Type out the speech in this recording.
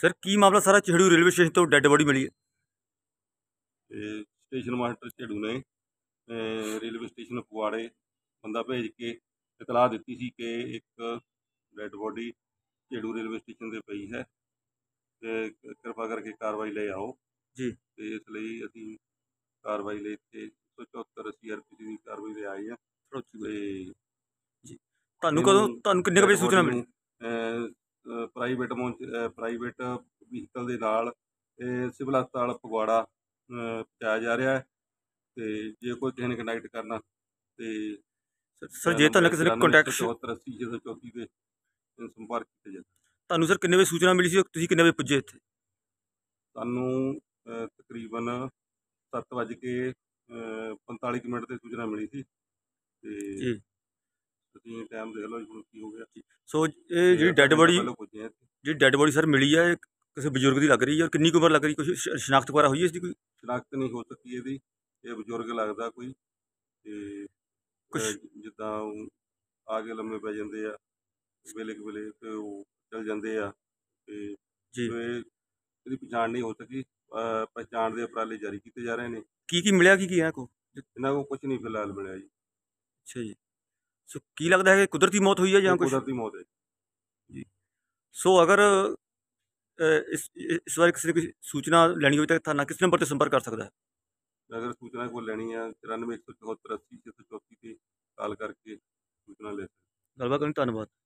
Sir ਕੀ ਮਾਮਲਾ ਸਾਰਾ ਚਿਹੜੂ ਰੇਲਵੇ ਸਟੇਸ਼ਨ ਤੋਂ ਡੈੱਡ ਬੋਡੀ ਮਿਲੀ ਹੈ। ਤੇ ਸਟੇਸ਼ਨ ਮਾਸਟਰ ਝੇੜੂ ਨੇ ਰੇਲਵੇ ਸਟੇਸ਼ਨ ਫਗਵਾੜੇ ਬੰਦਾ ਭੇਜ ਕੇ ਇਤਲਾਹ ਦਿੱਤੀ ਸੀ ਕਿ ਇੱਕ dead body Jheru railway station 'ਤੇ ਪਈ ਹੈ ਤੇ ਕਿਰਪਾ ਕਰਕੇ ਕਾਰਵਾਈ ਲਈ ਆਓ ਜੀ। ਤੇ ਇਸ ਲਈ ਅਸੀਂ ਕਾਰਵਾਈ ਲਈ ਇੱਥੇ 174 CRPC ਦੀ ਕਾਰਵਾਈ ਲਈ ਆਏ ਹਾਂ। ਤੇ ਜੀ ਤੁਹਾਨੂੰ ਕਿੰਨੇ ਕੁ ਵਜੇ ਸੂਚਨਾ ਮਿਲੀ? ਪ੍ਰਾਈਵੇਟ ਵਹੀਕਲ ਦੇ ਨਾਲ ਸਿਵਲ ਹਸਪਤਾਲ ਫਗਵਾੜਾ ਪਹੁੰਚਾਇਆ ਜਾ ਰਿਹਾ ਹੈ। ਤੇ ਜੇ ਕੋਈ ਕਿਸੇ ਨੇ ਕੰਟੈਕਟ ਕਰਨਾ ਤੇ ਸਰ ਜੇ ਤੁਹਾਨੂੰ ਕਿਸੇ ਨੇ ਕੰਟੈਕਟ 74 80 634 ਤੇ ਸੰਪਰਕ ਕੀਤਾ ਜਾਵੇ। ਤੁਹਾਨੂੰ ਸਰ ਕਿੰਨੇ ਵਜੇ ਸੂਚਨਾ ਮਿਲੀ ਸੀ? ਤੁਸੀਂ ਕਿੰਨੇ ਵਜੇ ਪੁੱਜੇ ਇੱਥੇ? ਸਾਨੂੰ ਤਕਰੀਬਨ 7:45 ਮਿੰਟ 'ਤੇ ਸੂਚਨਾ ਮਿਲੀ ਸੀ ਤੇ ਜੀ। ਤੁਸੀਂ ਟਾਈਮ ਦੇਖ ਲਓ ਹੁਣ ਕੀ ਹੋ ਗਿਆ। ਸੋ ਇਹ ਜਿਹੜੀ ਡੈੱਡ ਬੋਡੀ ਸਰ ਮਿਲੀ ਹੈ ਕਿਸੇ ਬਜ਼ੁਰਗ ਦੀ ਲੱਗ ਰਹੀ ਹੈ। ਔਰ ਕਿੰਨੀ ਕੁ ਉਮਰ ਲੱਗ ਰਹੀ? ਕੁਛ ਸ਼ਨਾਖਤ ਵਗੈਰਾ ਹੋਈ ਹੈ ਇਸ ਦੀ? ਕੋਈ ਸ਼ਨਾਖਤ ਨਹੀਂ ਹੋ ਸਕੀ ਇਹਦੀ। ਇਹ ਬਜ਼ੁਰਗ ਲੱਗਦਾ ਕੋਈ ਤੇ ਕੁਛ ਜਿੱਦਾਂ ਆ ਕੇ ਲੰਮੇ ਪੈ ਜਾਂਦੇ ਆ ਵੇਲੇ ਕੁ ਵੇਲੇ ਤੇ ਉਹ ਚਲ ਜਾਂਦੇ ਆ ਤੇ ਜੀ ਇਹਦੀ ਪਛਾਣ ਨਹੀਂ ਹੋ ਸਕੀ। ਪਹਿਚਾਣ ਦੇ ਉਪਰਾਲੇ ਜਾਰੀ ਕੀਤੇ ਜਾ ਰਹੇ ਨੇ। ਕੀ ਮਿਲਿਆ ਕੀ ਇਹਨਾਂ ਕੋਲ? ਇਹਨਾਂ ਕੋਲ ਕੁਝ ਨਹੀਂ ਫਿਲਹਾਲ ਮਿਲਿਆ ਜੀ। ਅੱਛਾ ਜੀ। ਸੋ ਕੀ ਲੱਗਦਾ ਹੈ ਕਿ ਕੁਦਰਤੀ ਮੌਤ ਹੋਈ ਹੈ ਜਾਂ ਕੁਝ? ਕੁਦਰਤੀ ਮੌਤ ਹੈ ਜੀ। ਸੋ ਅਗਰ ਇਸ ਬਾਰੇ ਕਿਸੇ ਨੇ ਕੋਈ ਸੂਚਨਾ ਲੈਣੀ ਹੋਵੇ ਤਾਂ ਤੁਹਾਨੂੰ ਕਿਸ ਨੰਬਰ 'ਤੇ ਸੰਪਰਕ ਕਰ ਸਕਦਾ ਹੈ? ਅਗਰ ਸੂਚਨਾ ਕੋਲ ਲੈਣੀ ਆ 94 174 80 634 'ਤੇ ਕਾਲ ਕਰਕੇ ਸੂਚਨਾ ਲੈ ਸਕਦੇ। ਗੱਲਬਾਤ ਕਰਨ ਧੰਨਵਾਦ।